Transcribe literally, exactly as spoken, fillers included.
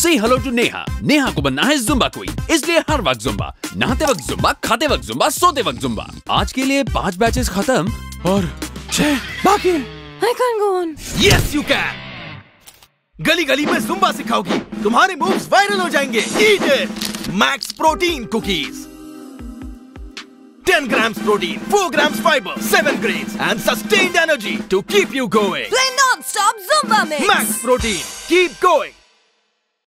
से hello to Neha. Neha को बनना है जुम्बा क्वीन, इसलिए हर वक्त जुम्बा, नहाते वक्त जुम्बा, खाते वक्त जुम्बा, सोते वक्त जुम्बा। आज के लिए पांच बैचेस खत्म और छह बाकी हैं। I can't go on. Yes, you can. गली गली में जुम्बा सिखाओगी, तुम्हारे मूव्स वायरल हो जाएंगे। Eat it. Max protein cookies. ten grams protein, four grams fiber, seven grains, and sustained energy to keep you going. Play non-stop Zumba mix. Max protein. Keep going.